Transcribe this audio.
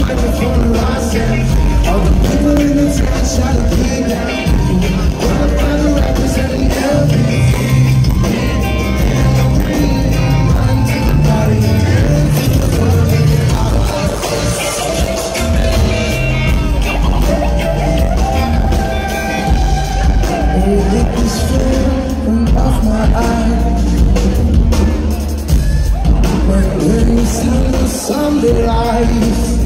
microphone lost, yeah. All the people in the town try to keep down. All the other rappers and the LPs. Run to the party, dance to the party. Oh, get this film off my eyes. When you see the Sunday light.